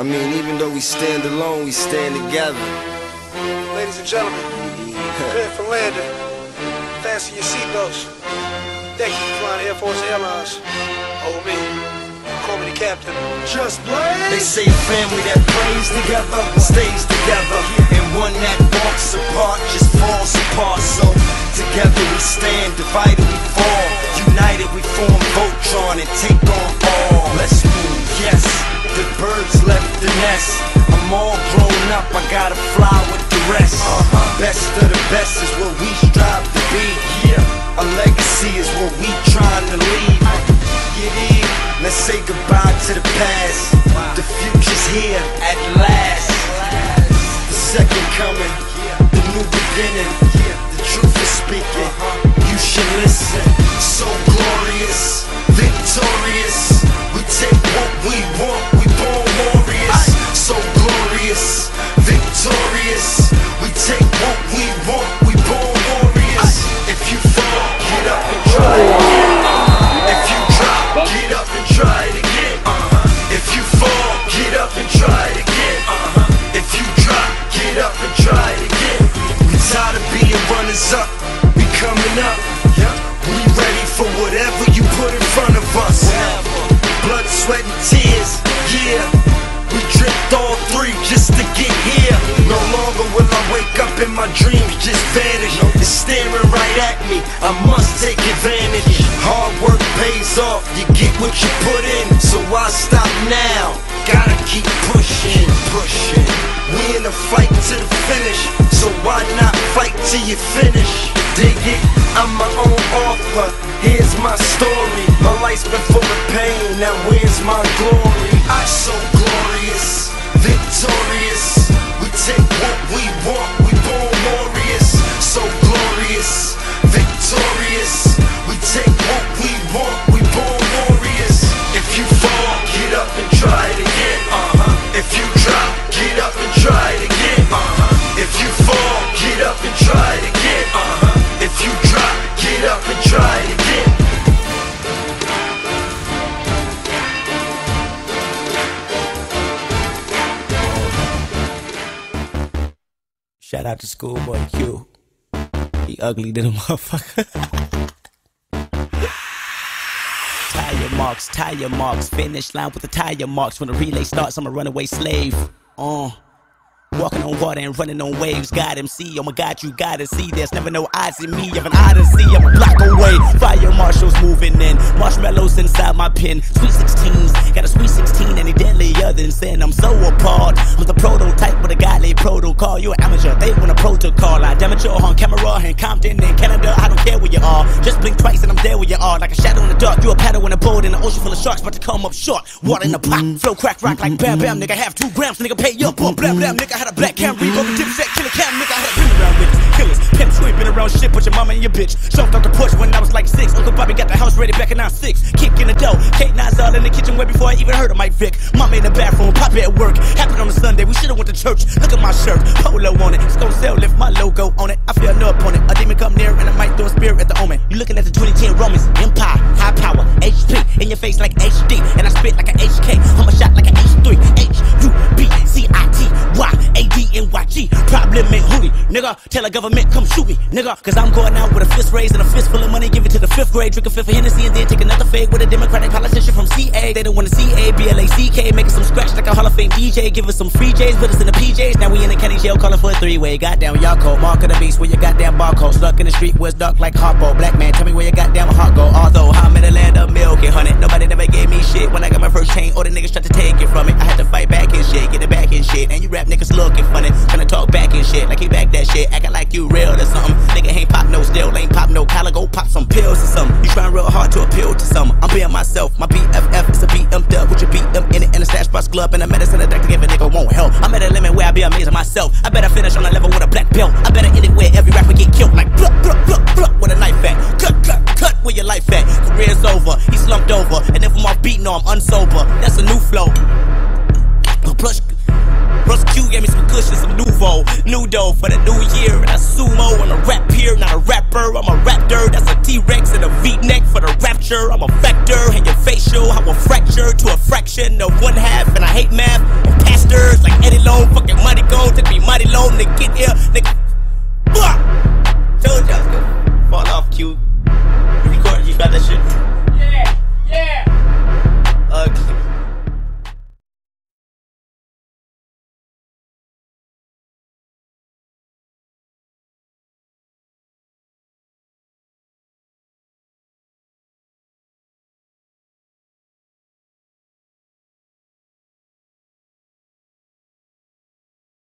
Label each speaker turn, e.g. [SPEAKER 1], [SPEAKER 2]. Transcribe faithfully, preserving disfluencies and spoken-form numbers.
[SPEAKER 1] I mean, even though we stand alone, we stand together.
[SPEAKER 2] Ladies and gentlemen, prepare for landing. Fasten your seatbelts. Thank you for flying Air Force Airlines. Over me. Call me the captain. Just blaze.
[SPEAKER 1] They say a family that prays together stays together, and one that walks apart just falls apart. So together we stand, divided we fall, united we form Voltron and take on all. Let's move, yes. The birds left the nest. I'm all grown up, I gotta fly with the rest. uh-huh. Best of the best is what we strive to be. Yeah, a legacy is what we trying to leave. Yeah, let's say goodbye to the past. The future's here at last. The second coming, the new beginning. The truth is speaking, you should listen. So glorious, victorious. We take what we want, we born warriors. So glorious, victorious. We take what we want, we born warriors. If you fall, get up and try it again. If you drop, get up and try it again. If you fall, get up and try it again. If you drop, get up and try it again. We tired of being runners up, we coming up. We ready for whatever you put in front of us. Blood, sweat, and tears, yeah. We dripped all three just to get here. No longer will I wake up and my dreams just vanish. It's staring right at me, I must take advantage. Hard work pays off, you get what you put in. So why stop now? Gotta keep pushing, pushing. We in a fight to the finish, so why not fight till you finish? Dig it? I'm my own author, here's my story. My life's been full of pain, now where's my glory? I'm so glorious, victorious. We take what we want, we born warriors. So glorious, victorious. We take what we want, we born warriors. If you fall, get up and try it again. Uh-huh. If you drop, get up and try it again. Uh-huh. If you fall, get up and try it again. Uh-huh. If you drop, get up and try it again.
[SPEAKER 3] Shout out to Schoolboy Q. He ugly than a motherfucker. Tire marks, tire marks. Finish line with the tire marks. When the relay starts, I'm a runaway slave. Uh. Walking on water and running on waves. God M C, oh my God, you gotta see. There's never no odds in me. You have an odyssey, I'm a block away. Fire marshals moving in. Marshmallows inside my pen. Sweet sixteens, got a sweet sixteen and he deadlier than sin. I'm so apart. I'm the prototype with a godly protocol. You an amateur, they want a protocol. I damage your on camera in Compton in Canada. I don't care where you are. Just blink twice and I'm there where you are. Like a shadow in the dark. You a paddle in a boat in an ocean full of sharks, about to come up short. Water in the pot, flow crack rock like bam bam. Nigga have two grams, nigga pay up on blam blam. Nigga had a black Camry, go to dipset, killer cam, nigga, I had been around with killers. Pimps, you ain't been around shit, but your mama and your bitch. Jumped off the porch when I was like six. Uncle Bobby got the house ready back in nine six. Kick in the dough, Kate Nine's all in the kitchen way before I even heard of Mike Vick. Mama in the bathroom, Papa at work. Happened on a Sunday, we should've went to church. Look at my shirt, polo on it. It's gonna sell, lift my logo on it. I feel no opponent. A demon come near and I might throw a spear at the omen. You looking at the twenty ten Romans, Empire, high power, H P. In your face like H D, and I spit like an H K. I'm a shot like an H three, H U B C I T Y A D N Y G. Problem in hootie, nigga. Tell the government come shoot me, nigga. Cause I'm going out with a fist raised and a fist full of money. Give it to the fifth grade. Drink a fifth of Hennessy and then take another fake with a Democratic politician from C A. They don't want to C A, B L A C K. Making some scratch like a Hall of Fame D J. Give us some free J's, put us in the P Js. Now we in the county jail calling for a three-way. Goddamn, y'all cold. Mark of the beast where your goddamn barcode. Stuck in the street where it's dark like Harpo. Black man, tell me where your goddamn heart go. Although I'm in the land of milk and honey. Nobody never gave me shit. When I got my first chain, all the niggas tried to take it from me. I had to fight back and shit, get it back and shit. And you rap niggas looking funny. Gonna talk back and shit, like he back that shit, acting like you real or something. Nigga ain't pop no still, ain't pop no collar, go pop some pills or something. You trying real hard to appeal to something. I'm being myself, my B F F is a B M dub with your B M in it, and a stash box glove, and a medicine a doctor give a nigga won't help. I'm at a limit where I be amazing myself. I better finish on a level with a black belt. I better end it where every rapper get killed, like pluck, pluck, pluck, pluck with a knife at. Cut, cut, cut where your life at. Career's over, he slumped over, and if I'm off beat, no, I'm unsober. That's a new flow. Plus, Russ Q gave me some cushion, some nouveau, new dough for the new year. And I sumo on a rap pier, not a rapper. I'm a raptor, that's a T-Rex and a V-neck for the rapture. I'm a vector, and your facial, I will fracture to a fraction of one half. And I hate math and pass stirs like Eddie Long. Fucking money gone, took me mighty long to get here, nigga. Fuck! Told y'all, fall off, Q. You record, you got that shit?